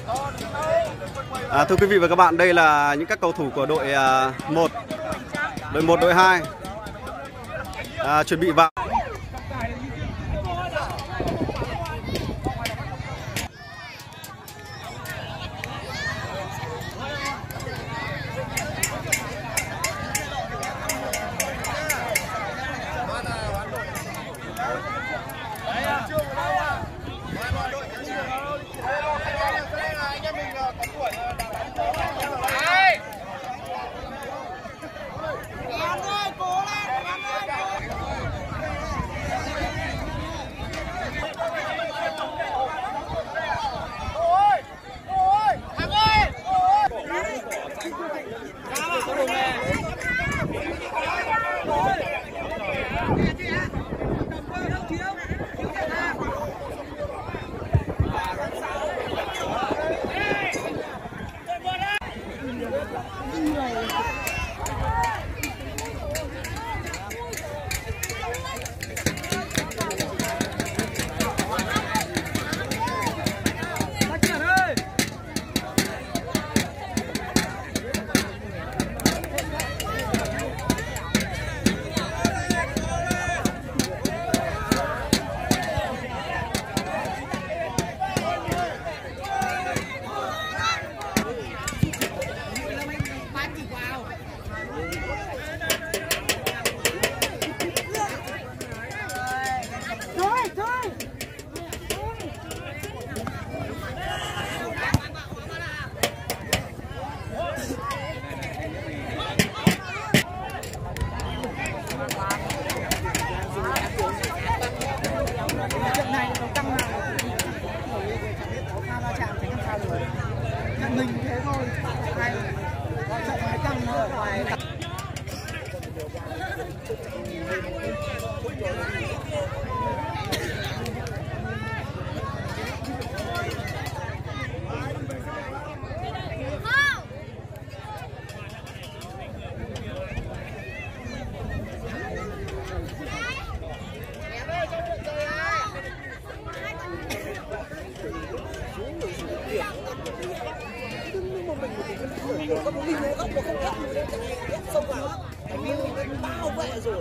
Thưa quý vị và các bạn, đây là những các cầu thủ của đội 1, đội 2 chuẩn bị vào. Mình thế thôi, ai chọn cái căng nó ở ngoài. Xông vào bao vệ rồi.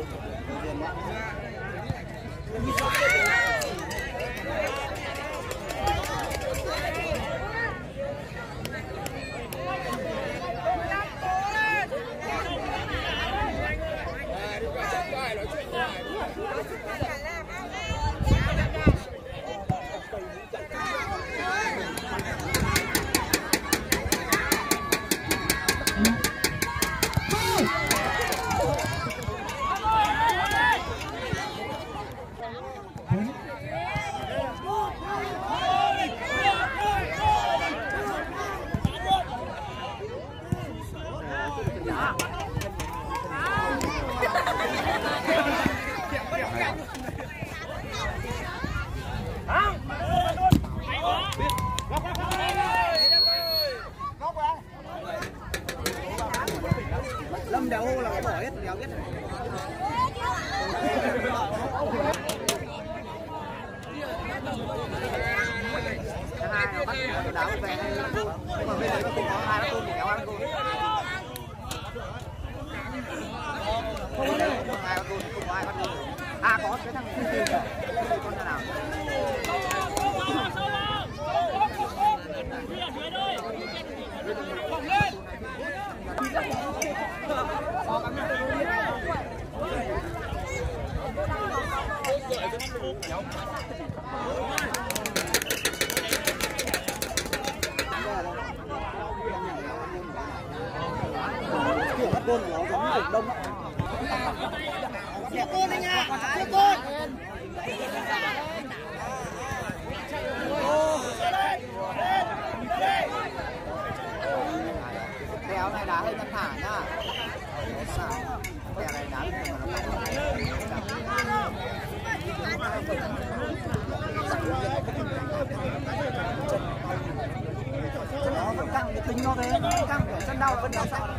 Lâm đéo hô là có bỏ hết, đéo biết. Hai nó bắt đá về nhưng mà bên đấy nó không có hai nó tôm thì kéo ăn tôm. Không có ai bắt tôm, không có ai bắt tôm. À có cái thằng con nào. Kiểu bắt gôn nó giống như đông á. Giết gôn đấy nha, giết gôn. Kéo này đá hơi căng thả nhá. Kéo này đá nó căng cái tính nó thế, căng kiểu chân đau vẫn đau sao.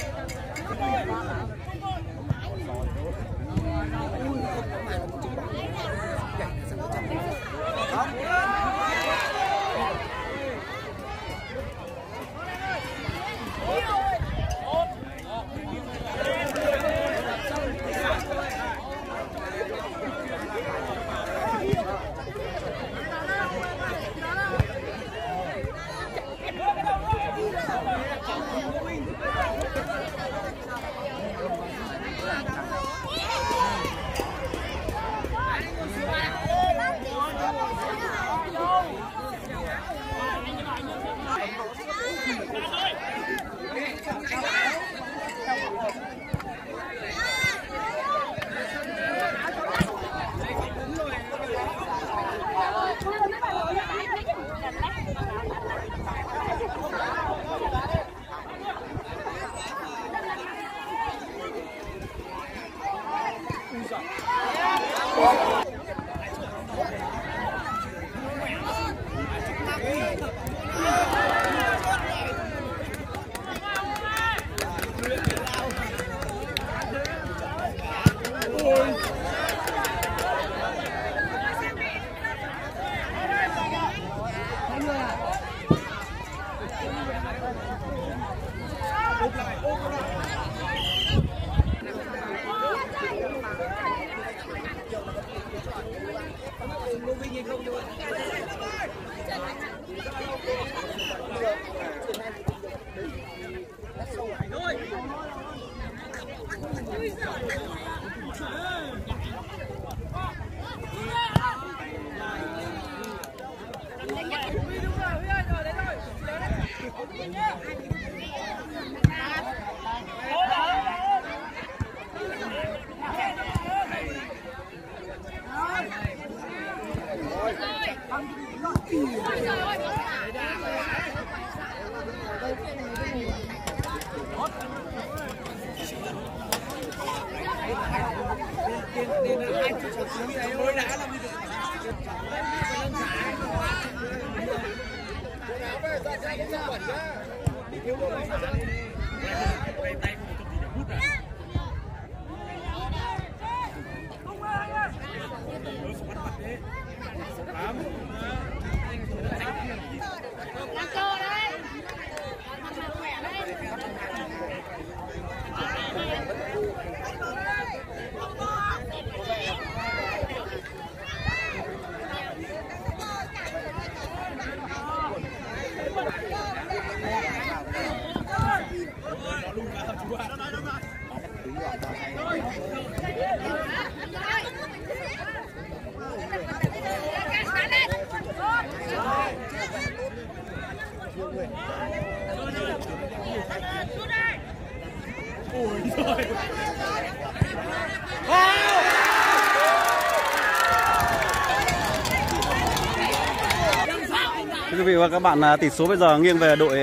Thưa quý vị và các bạn, tỷ số bây giờ nghiêng về đội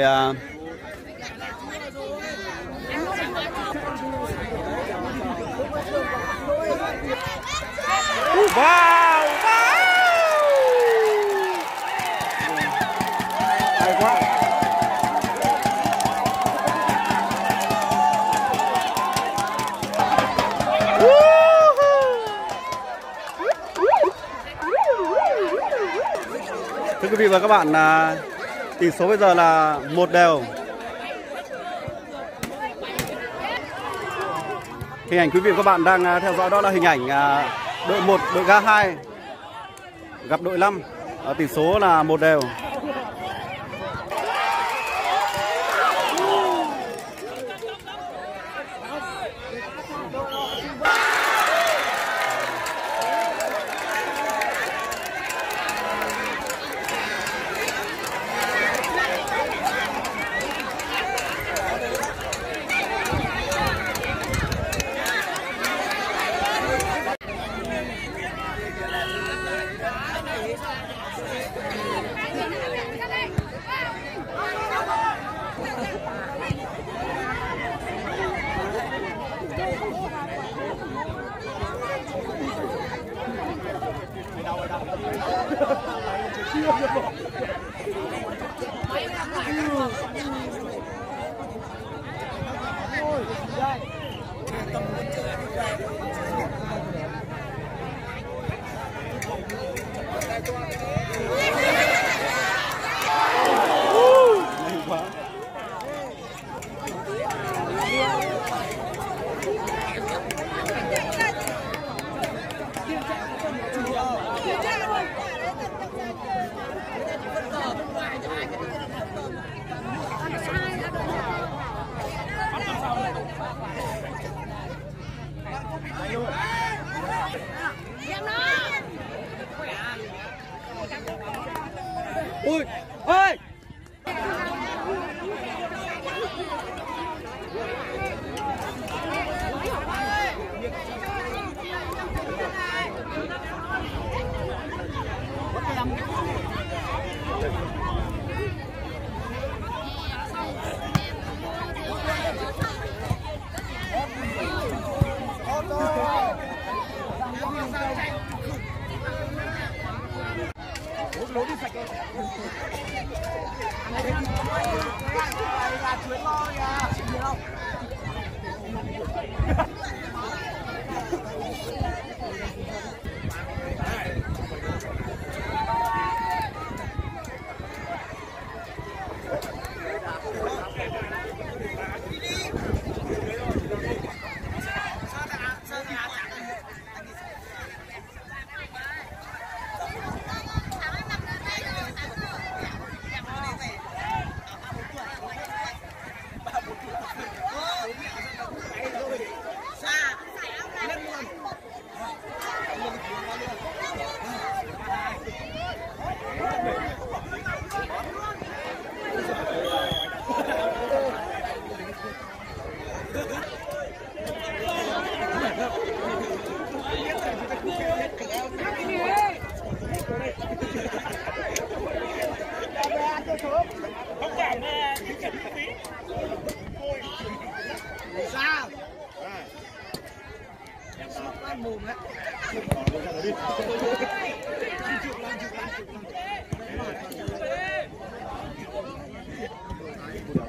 wow, hay quá. Thưa quý vị và các bạn, tỷ số bây giờ là 1-1. Hình ảnh quý vị và các bạn đang theo dõi đó là hình ảnh đội 1, đội Ga2 gặp đội 5. Tỷ số là 1-1.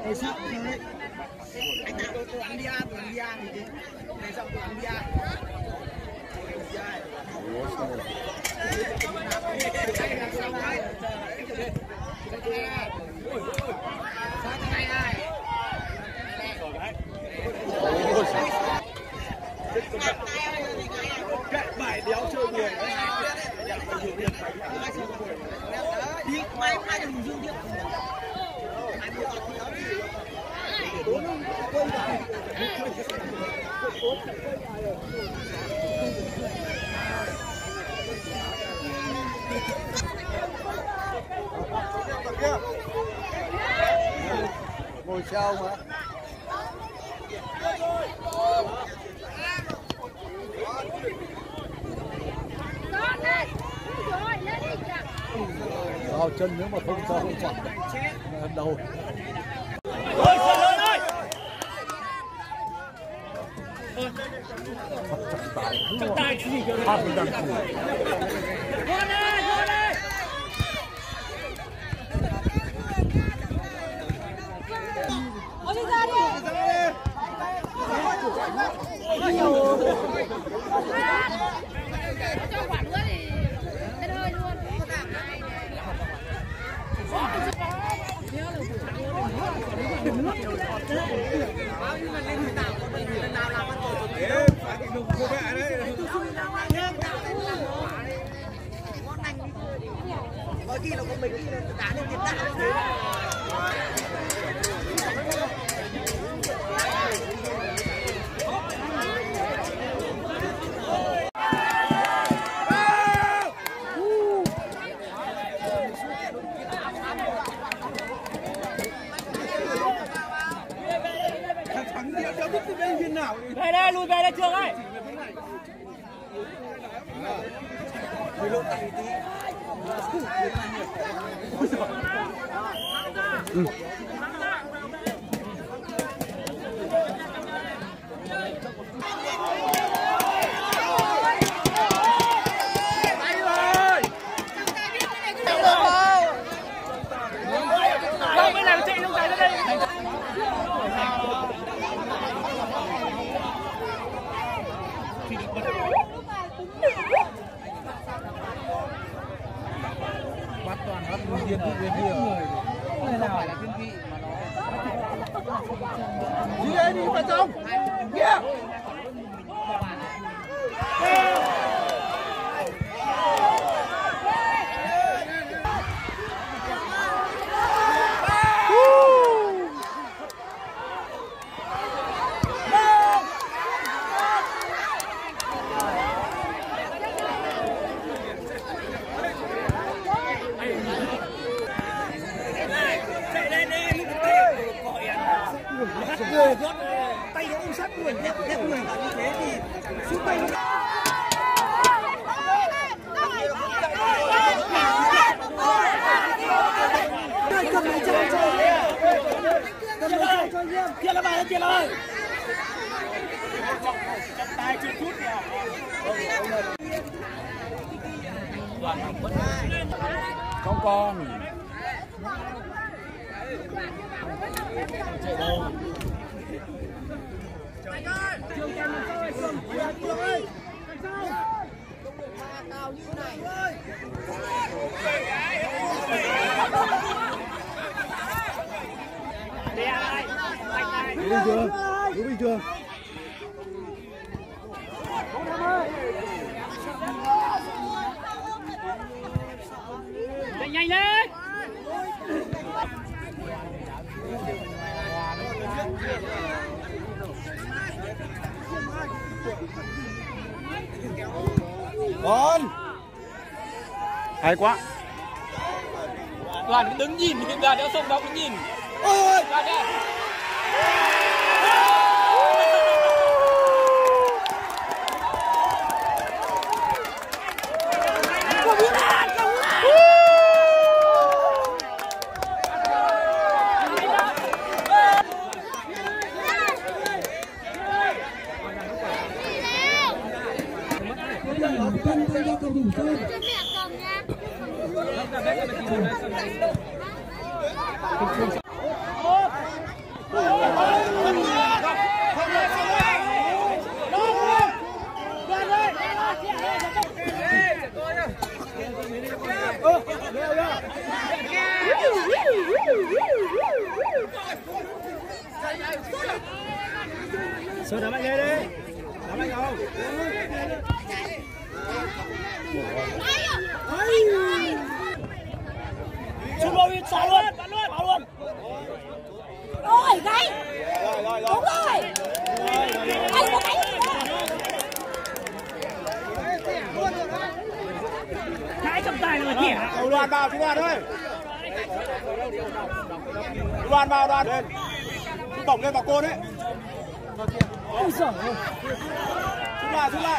Ôi sao đấy. Anh tạo tôi ăn bia thì thế. Này xong tôi ăn bia. Bài đéo chơi buồn. Đi mai hai thằng Dương tiếp. Ngồi sau mà. Vào chân nếu mà không cho không chọn đầu. Trọng tài gì cơ? Không đang thủ. Ôi đi ra đi. Cho quả nữa thì tên hơi luôn. Bao nhiêu lần lên thủy tảo của mình lần nào làm ăn rồi rồi. Phải cái nụ cô mẹ đấy. Có khi là con mình đá lên tiền đạo thế. Về đây, lùi về đây Trường ơi. Không, mới làm chạy lúc này ra đây. Bắt toàn bắt viên người. Này nào phải là thiên vị mà nó. Đi đây đi vào trong. Kia. Tay nó ôm sát người, ép người vào như thế thì sút tay nó. Cầm này chơi cho anh em. Kia là bài, kia là bài. Trọng tài chưa phút kìa. Không con. Chạy đâu. Cao như này. Đúng bình thường. Chạy nhanh lên. Con. Hay quá. Đoàn cứ đứng nhìn, đoàn đeo sông đó cứ nhìn. Ôi. Đoàn đây. Sơn đá mạnh lên đi. Đá mạnh không? Xuống luôn, xả luôn, bảo luôn. Ôi, gãy. Đúng rồi. Anh có gãy. Cái trọng tài là kìa. Đoàn vào, chú Đoàn ơi. Đoàn vào, Đoàn lên. Chú bổng lên vào côn đấy. Ôi giời ơi. Xuống lại.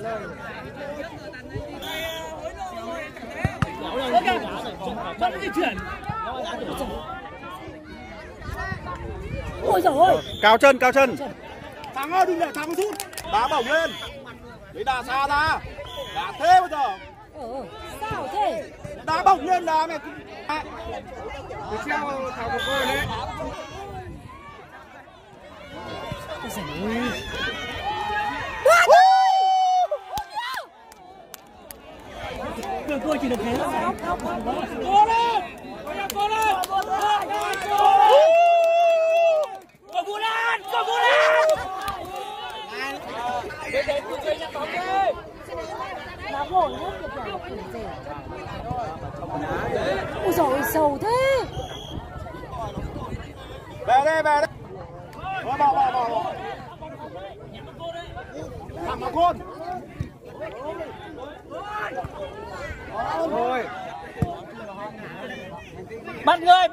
Cho nó di chuyển. Ôi giời ơi. Cao chân. Thắng ơi, đừng để thắng sút. Đá bổng lên. Đấy đá xa ra. Đá thế bây giờ. Sao thế? Đá bổng lên đá mẹ. Để treo thằng của cô đấy. Ôi giời ơi. Tôi chỉ được thế thôi. Cô lên! Cô lên! Cô Vũ Lan! Cô Vũ Lan! Đá gol hết kìa. Ôi giời ơi, sầu thế. Về đây. Bỏ. Thẳng vào côn. Thôi. Bắt người.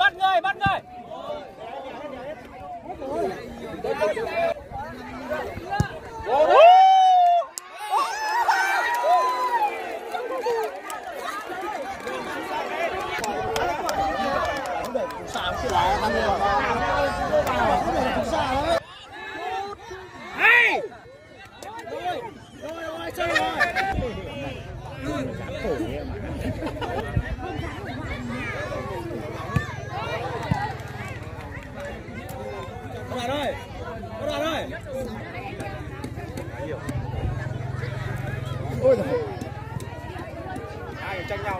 Ôi giời. Hai người tranh nhau.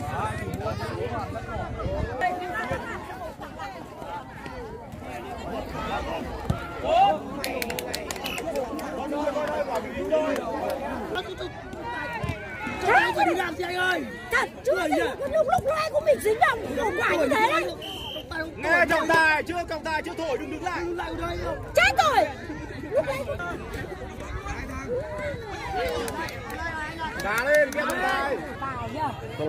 Anh phải đi làm gì anh ơi? Thật, chứ lúc loay của mình dính vào hậu quả như thế đấy. Nghe trọng tài chưa thổi, đừng đứng lại. Chết rồi. Lúc đấy đá lên cái trọng tài. tài nhá. Cái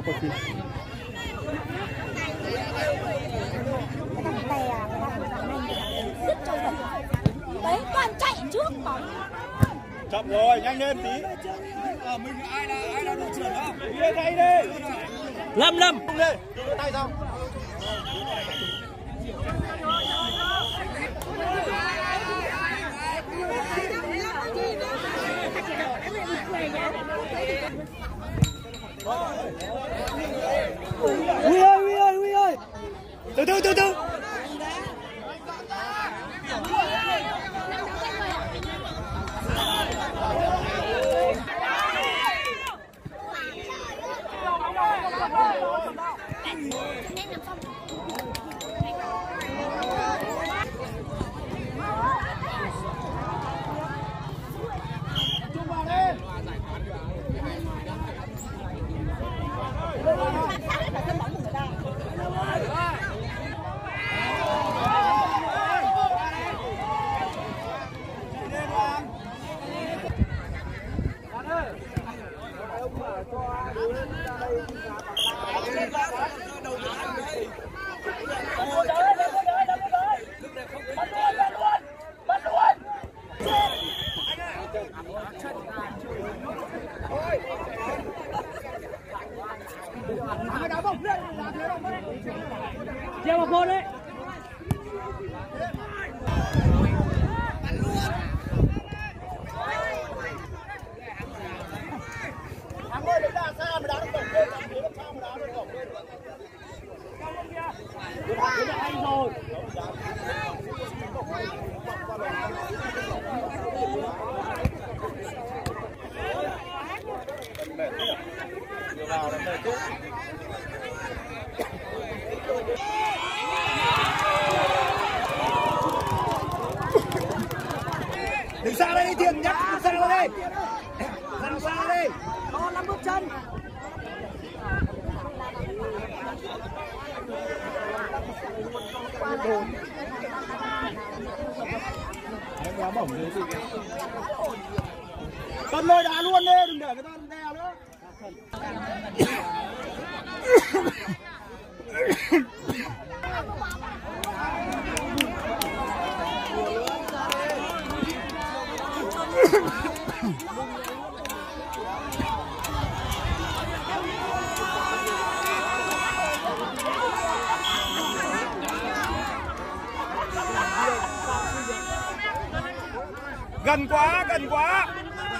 thằng tè, rất trâu thật. Đấy, toàn chạy trước bóng. Chậm rồi, nhanh lên tí. Mình ai là đội trưởng đó? Đi lên tay đi. Lâm. Không lên, đưa tay xong. Huy ơi. Từ từ. Treo vào côn đấy. Thắng ơi, đấy là xa mà đá được tổng lên, làm thế làm sao mà đá được tổng lên. Thế là hay rồi. Đưa vào là mệt chứ. Thiện nhắc sang đây. Sang đây. Còn 5 bước chân. Đá bổng đấy chị. Tân lôi đá luôn đi, đừng để người ta đeo nữa. Gần quá, gần quá.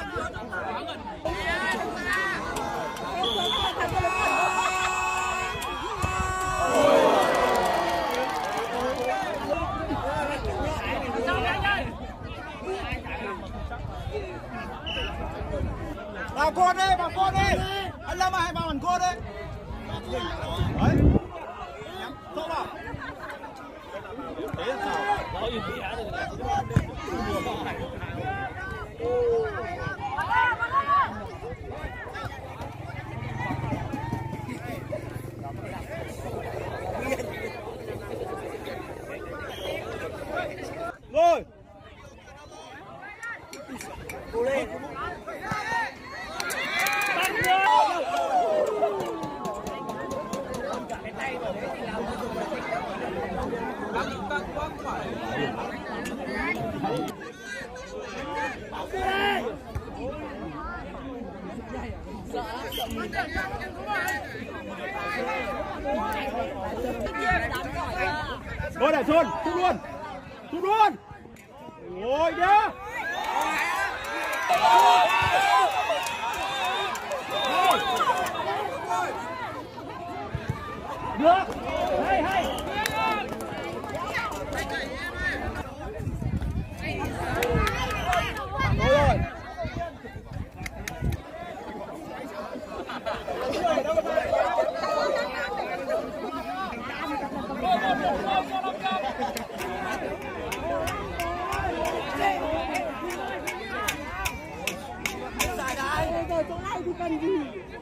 Vào côn đi, vào côn đi. Anh Lâm hãy vào hẳn côn đi. Đấy. Nhắm sâu vào. Thế là sao? Rồi. Cố lên. Rồi để Xuân, Xuân luôn. Xuân luôn. Rồi nhá. Được. Hay hay. Rồi. Rồi chỗ này thì cần gì?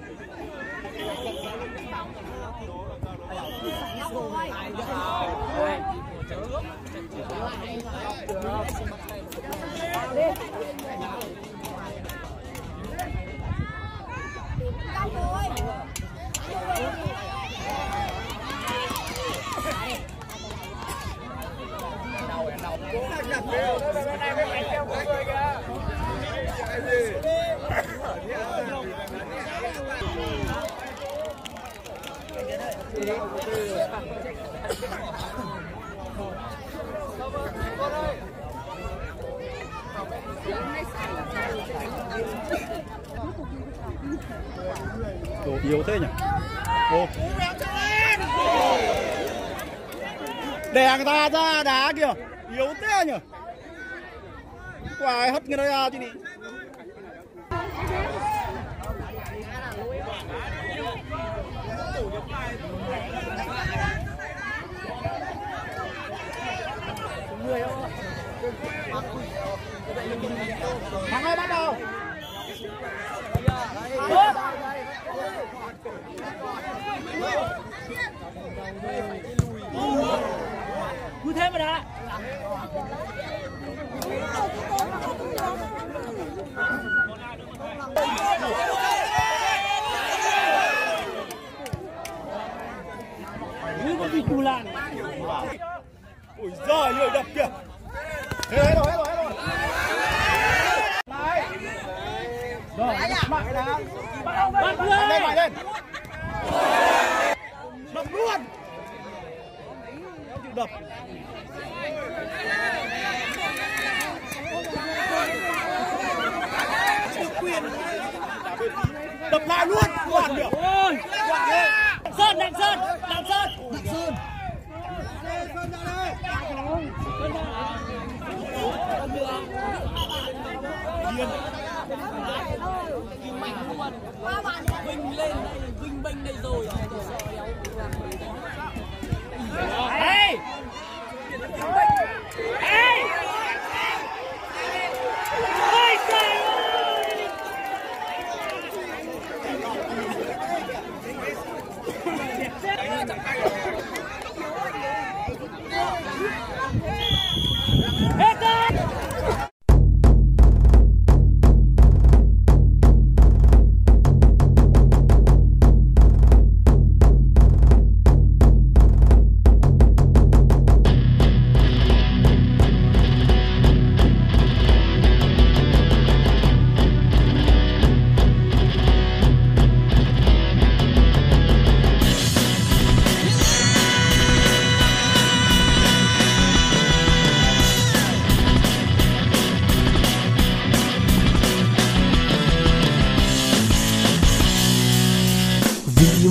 Đồ yếu thế nhỉ? Ô. Đè người ta ra đá kìa. Yếu thế nhỉ? Quả hất người ta ra chứ đi. Thằng ơi bắt đầu. Cứ thế mà đã. Cứ có bị cù làn. Ôi giời ơi đập kìa. Hết rồi. Này. Rồi, mạnh đá. Bắt lên. Mạnh lên. Đập luôn. Chịu đập. Đập lại luôn. Quản được. Ôi. Sơn, Đặng Sơn. Vinh lên đây, Vinh bênh đây rồi. Hey!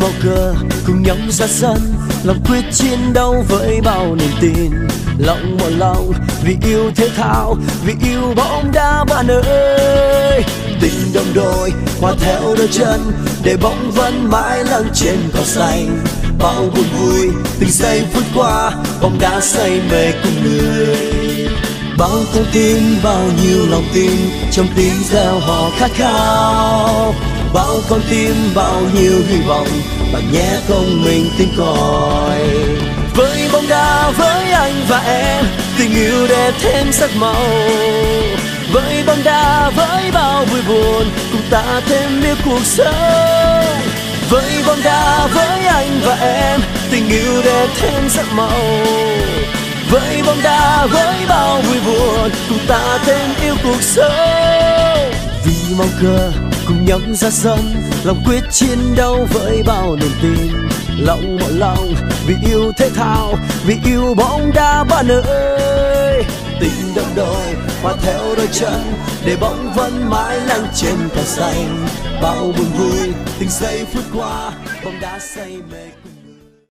màu cờ cùng nhau ra sân, lòng quyết chiến đấu với bao niềm tin, lòng một lòng vì yêu thể thao, vì yêu bóng đá bạn ơi. Tình đồng đội hòa theo đôi chân để bóng vẫn mãi lâng trên cỏ xanh. Bao buồn vui từng giây phút qua, bóng đá say mê cùng người. Bao con tim, bao nhiêu lòng tin trong tiếng reo hò khát khao. Bao con tim, bao nhiêu hy vọng, bạn nhé không mình tin còi. Với bóng đá, với anh và em, tình yêu để thêm sắc màu. Với bóng đá, với bao vui buồn, cùng ta thêm yêu cuộc sống. Với bóng đá, với anh và em, tình yêu để thêm sắc màu. Với bóng đá, với bao vui buồn, cùng ta thêm yêu cuộc sống. Vì mong cờ cùng nhau ra sân, lòng quyết chiến đấu với bao niềm tin, lòng một lòng vì yêu thể thao, vì yêu bóng đá bạn ơi. Tình đồng đội hòa theo đôi chân để bóng vẫn mãi lăn trên cỏ xanh. Bao buồn vui từng giây phút qua, bóng đá say mê.